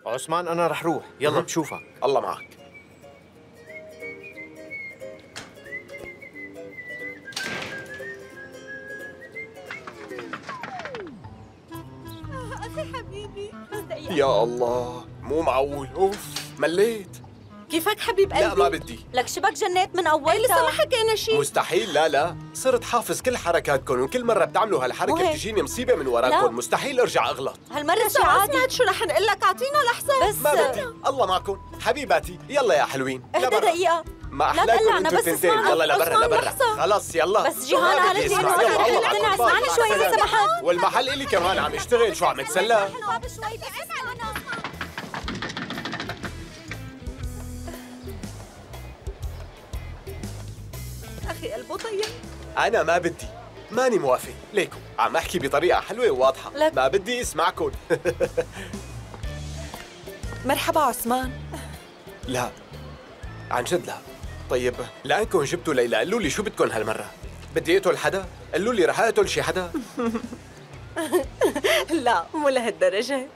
عثمان أنا رح روح، يلا بشوفك. الله معك. أخي حبيبي يا الله مو معقول، اوف مليت. كيفك حبيب قلبي؟ لا ما بدي. لك شبك جنيت من أولها. لسه ما حكينا شيء. مستحيل، لا صرت حافظ كل حركاتكم وكل مرة بتعملوا هالحركة وهيك؟ بتجيني مصيبة من وراكم. لا. مستحيل ارجع اغلط. هالمرة لسه شي ما عادي. سمعت شو رح نقول لك، أعطينا لحظة. بس ما بدي. الله معكم حبيباتي، يلا يا حلوين. اهدى لبرا. دقيقة. ما لا احلاكم تقلعنا، انتوا بس التنتين. اسمعنا. يلا لبرا عثمان لبرا. لحظة. خلص يلا. بس جيهان ما قالت بدي لي إنه اسمع. أنا يلا، رح الله لك معكم. اسمعني شوي إذا سلام. سمحت. والمحل إلي كمان عم يشتغل، شو عم يتسلى؟ الباب شوي بس اسمعنا. أخي قلبه طيب. أنا ما بدي، ماني موافق. ليكم عم أحكي بطريقة حلوة وواضحة. لك. ما بدي اسمعكم. مرحبا عثمان. لا عن جد لا. طيب لأنكم جبتوا ليلى، قولوا لي شو بدكم هالمرة؟ بدي أقتل حدا؟ قولوا لي رح أقتل شي حدا؟ لا مو لهالدرجة.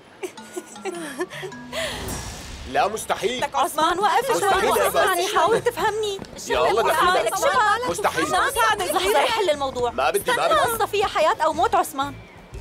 لا مستحيل. لك عثمان وقف مستحيل شوي. أبد. اسمعني حاول تفهمني. يا الله دخيلة. لك شبك. مستحيل. لحظة يحل الموضوع. ما بدي ما استنى، بدي. قصة فيها حياة أو موت عثمان.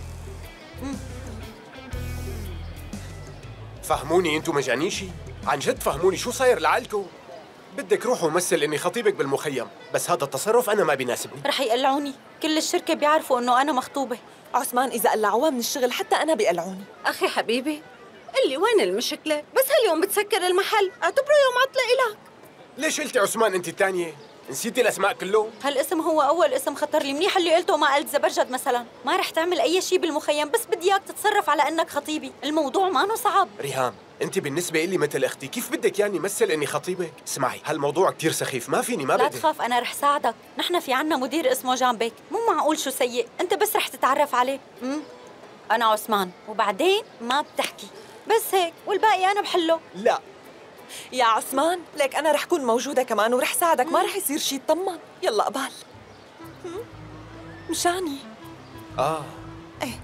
فهموني انتم مجانين شي؟ عن جد فهموني شو صاير لعقلكم؟ بدك روح ومثل اني خطيبك بالمخيم، بس هذا التصرف انا ما بيناسبني. رح يقلعوني، كل الشركة بيعرفوا إنه أنا مخطوبة. عثمان إذا قلعوها من الشغل حتى أنا بيقلعوني. أخي حبيبي قل لي وين المشكلة؟ بس هاليوم بتسكر المحل، اعتبره يوم عطلة إلك. ليش قلتي عثمان انت الثانية؟ نسيتي الاسماء كلهم؟ هالاسم هو أول اسم خطر لي، منيح اللي قلته وما قلت زبرجد مثلا. ما رح تعمل أي شيء بالمخيم، بس بدي إياك تتصرف على إنك خطيبي، الموضوع ما صعب. ريهام انت بالنسبة لي مثل اختي، كيف بدك يعني مثل اني خطيبك؟ اسمعي هالموضوع كثير سخيف، ما فيني ما لا بدي. تخاف، أنا رح ساعدك. نحن في عنا مدير اسمه جامبيك، مو معقول شو سيء، أنت بس رح تتعرف عليه. أنا عثمان، وبعدين ما بتحكي، بس هيك، والباقي أنا بحله. لا يا عثمان لك أنا رح كون موجودة كمان ورح ساعدك، ما رح يصير شي. اطمن يلا قبال. مشاني. ايه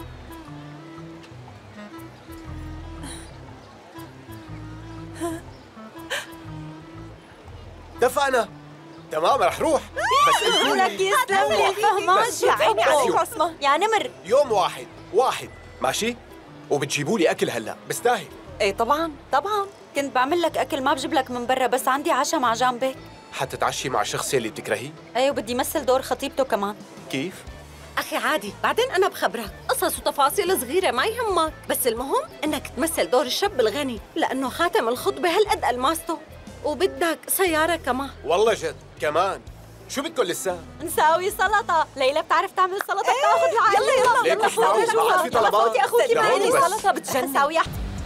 اتفقنا. تمام رح روح، بس قلتوا لك لي يسلم لي الفهمان. بس شو يا عيني عليك يوم. عثمان. يا نمر. يوم واحد ماشي؟ وبتجيبوا لي اكل هلا، بستاهل. إيه طبعاً طبعاً. كنت بعمل لك أكل، ما بجيب لك من برا، بس عندي عشاء مع جامبيك. حتتعشي مع الشخص اللي بتكرهيه؟ أيوة بدي مثل دور خطيبته كمان. كيف؟ أخي عادي، بعدين أنا بخبرك قصص وتفاصيل صغيرة ما يهمك، بس المهم إنك تمثل دور الشاب الغني، لأنه خاتم الخطبة هالقد ألماسته، وبدك سيارة كمان. والله جد كمان. شو بدكم لسه؟ نساوي سلطة. ليلى بتعرف تعمل سلطة، بتاخذ العائلة. يلا ليك مش معقول، ما حد في طلبات؟ فوتي أخوكي لا، معي بس. سلطة بتجنن. نساوي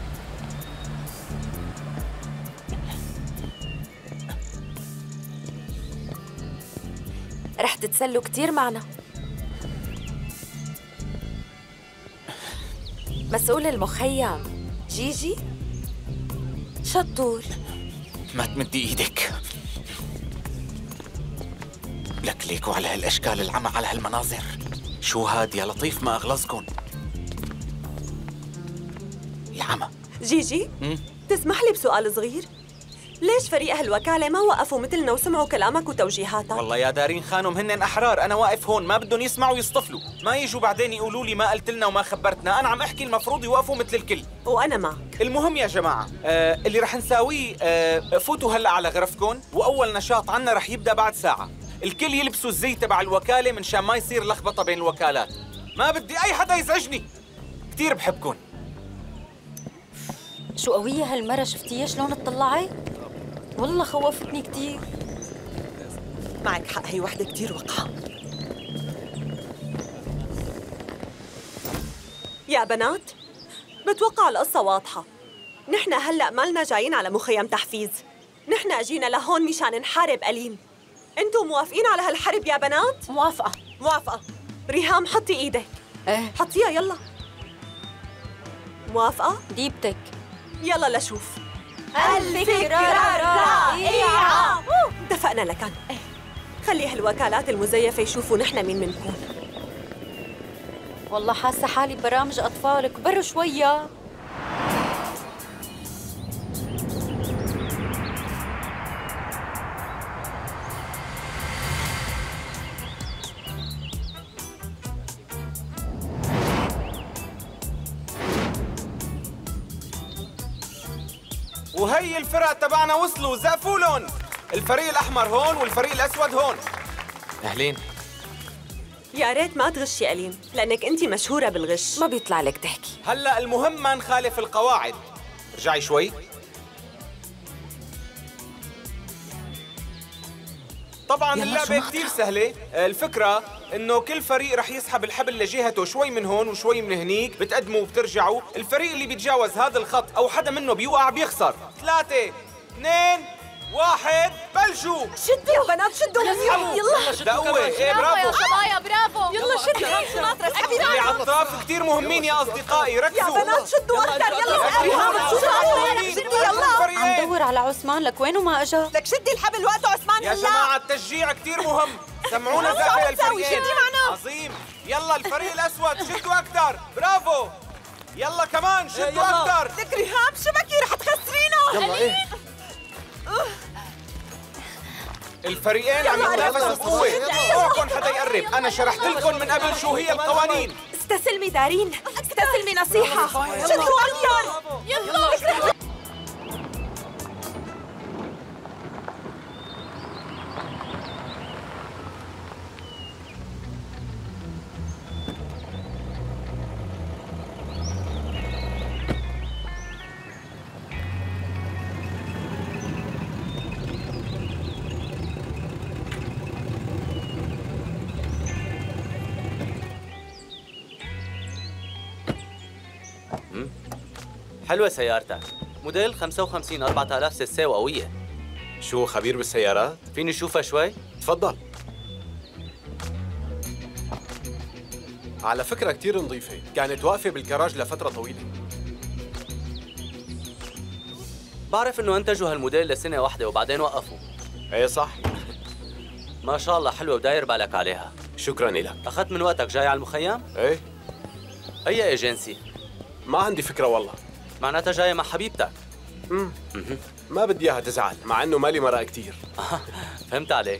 رح تتسلوا كتير معنا. مسؤول المخيم جيجي شطور. ما تمدي ايدك. لك ليكوا على هالاشكال العمى، على هالمناظر. شو هاد يا لطيف، ما اغلظكن. العمى. جيجي تسمح لي بسؤال صغير؟ ليش فريق هالوكالة ما وقفوا مثلنا وسمعوا كلامك وتوجيهاتك؟ والله يا دارين خانم، هنن احرار. انا واقف هون، ما بدهم يسمعوا يصطفلوا، ما يجوا بعدين يقولوا لي ما قلت لنا وما خبرتنا. انا عم احكي المفروض يوقفوا مثل الكل. وأنا معك. المهم يا جماعة، اللي رح نساويه، فوتوا هلا على غرفكم، واول نشاط عنا رح يبدا بعد ساعة. الكل يلبسوا الزي تبع الوكالة منشان ما يصير لخبطة بين الوكالات. ما بدي اي حدا يزعجني، كثير بحبكم. شو قوية هالمرة، شفتيها شلون اطلعت؟ والله خوفتني كتير. معك حق، هي وحدة كتير وقحة. يا بنات بتوقع القصة واضحة. نحن هلأ مالنا جايين على مخيم تحفيز، نحن اجينا لهون مشان نحارب قليل. انتم موافقين على هالحرب يا بنات؟ موافقة. موافقة. ريهام حطي ايدك. ايه حطيها يلا. موافقة؟ ديبتك. يلا لشوف. الفكرة رائعة. اتفقنا لكن خلي هالوكالات المزيفة يشوفوا نحن مين منكون. والله حاسة حالي برامج أطفال، كبروا شوية. وهي الفرق تبعنا وصلوا، زقفوا لهم. الفريق الأحمر هون والفريق الأسود هون. أهلين. يا ريت ما تغشي ألين، لأنك أنت مشهورة بالغش. ما بيطلع لك تحكي. هلأ المهم ما نخالف القواعد. ارجعي شوي. طبعاً اللعبة كتير سهلة. الفكرة إنه كل فريق رح يسحب الحبل لجهته، شوي من هون وشوي من هنيك، بتقدموا وبترجعوا. الفريق اللي بيتجاوز هذا الخط أو حدا منه بيوقع بيخسر. 3 2 1 بلشوا. شدوا يا بنات، شدوا. يلا دقوة. ايه برافو. صبايا برافو. يلا شدوا. اللي على الطرف كتير مهمين يا أصدقائي، ركزوا. يا بنات شدوا أكثر. يلا شدوا يلا. عم دور على عثمان، لك وينه ما اجا؟ لك شدي الحبل وقته عثمان. يا جماعة التشجيع كتير مهم. سمعونا شو زقفة عم تساوي؟ للفريقين. شدي معنا. عظيم. يلا الفريق الأسود شدوا أكثر. برافو. يلا كمان شدوا أكثر. لك ريهام شبكي رح تخسرينا. يلا إيه. الفريقين عم يتنافسوا بقوة. اوعكم حدا يقرب، أنا شرحت لكم من قبل شو هي القوانين. استسلمي دارين، استسلمي نصيحة. شدوا أكثر. يلا. حلوة سيارتك، موديل 55 4000 سي وقوية. شو خبير بالسيارات؟ فيني اشوفها شوي؟ تفضل. على فكرة كتير نظيفة، كانت واقفة بالكراج لفترة طويلة. بعرف انه انتجوا هالموديل لسنة واحدة وبعدين وقفوا. ايه صح. ما شاء الله حلوة وداير بالك عليها. شكراً لك. أخذت من وقتك، جاي على المخيم؟ ايه. أي ايجنسي؟ ما عندي فكرة والله. معناتها جاية مع حبيبتك. ما بدي اياها تزعل، مع انه مالي مرق كتير. فهمت عليك.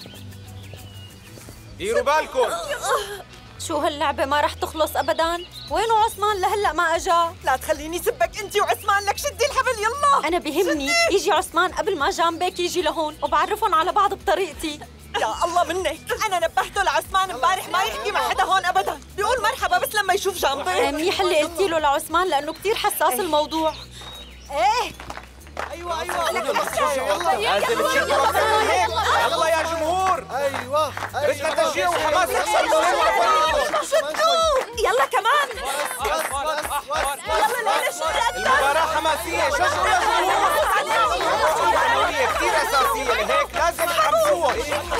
ديروا بالكم. شو هاللعبة ما رح تخلص أبداً؟ وينه عثمان لهلأ ما أجا؟ لا تخليني سبك أنت وعثمان، لك شدي الحبل يلا. أنا بيهمني يجي عثمان قبل ما جامبيك يجي لهون وبعرفهم على بعض بطريقتي. يا الله منك، أنا نبهته لعثمان امبارح ما يحكي مع حدا هون أبداً، بيقول مرحبا بس لما يشوف جامبي. منيح اللي قلتي له لعثمان لأنه كتير حساس الموضوع. إيه أيوة لازم تشدوا أكثر من هيك. يلا يا جمهور. أيوة. بدنا تشجيع وحماس أكثر من هيك. شدوا يلا كمان. يلا لا شدي المباراة حماسية، شجعوا يا جمهور. الجمهورية كثير أساسية، لهيك لازم تحمسوها.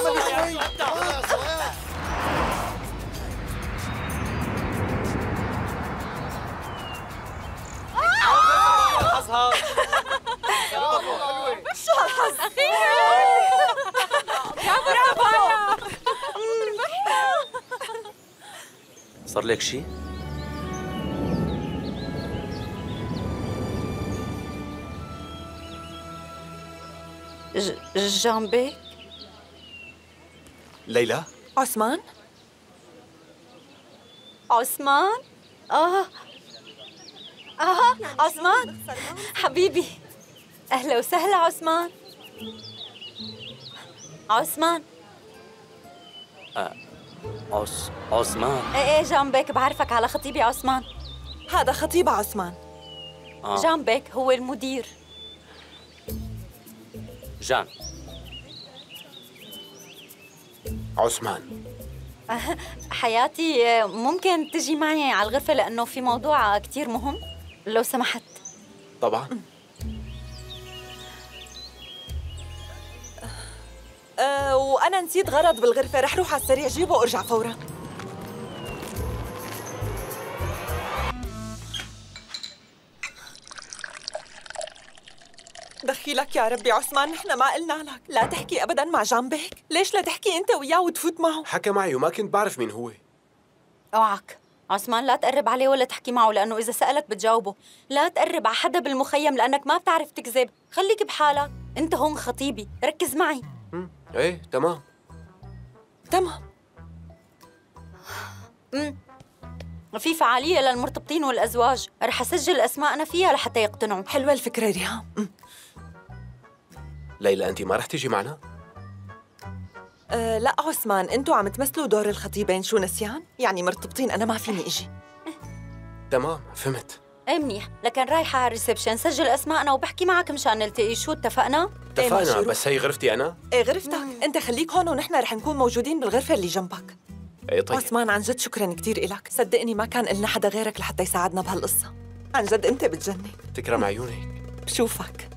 حظها. شو هالحظ أخيرا. يا برافو. صار لك شيء؟ جامبيك؟ ليلى. عثمان. عثمان؟ عثمان حبيبي، أهلا وسهلا عثمان. عثمان. عثمان. ايه جامبيك، بعرفك على خطيبي عثمان. هذا خطيب عثمان. جامبيك هو المدير. جان. عثمان. حياتي ممكن تجي معي على الغرفة لأنه في موضوع كتير مهم لو سمحت. طبعا. وأنا نسيت غرض بالغرفة، رح روح على السريع جيبه وارجع فورا. دخيلك يا ربي عثمان، نحن ما قلنا لك لا تحكي أبداً مع جامبيك. ليش لا تحكي أنت وياه وتفوت معه؟ حكى معي وما كنت بعرف مين هو. اوعك عثمان، لا تقرب عليه ولا تحكي معه لأنه إذا سألك بتجاوبه. لا تقرب على حدا بالمخيم لأنك ما بتعرف تكذب. خليك بحالك، أنت هون خطيبي، ركز معي. ايه تمام. تمام. في فعالية للمرتبطين والأزواج، رح أسجل أسماءنا فيها لحتى يقتنعوا. حلوة الفكرة ريهام. ليلى أنت ما رح تيجي معنا؟ لا عثمان، انتوا عم تمثلوا دور الخطيبين، شو نسيان؟ يعني مرتبطين، أنا ما فيني إجي. تمام فهمت. ايه منيح، لكن رايحة على الريسبشن سجل اسماءنا وبحكي معك مشان نلتقي، شو اتفقنا؟ اتفقنا، بس هي غرفتي أنا؟ ايه غرفتك، انت خليك هون ونحن رح نكون موجودين بالغرفة اللي جنبك. ايه طيب. عثمان عن جد شكرا كثير إلك، صدقني ما كان إلنا حدا غيرك لحتى يساعدنا بهالقصة. عن جد انت بتجنن. تكرم عيونك. بشوفك.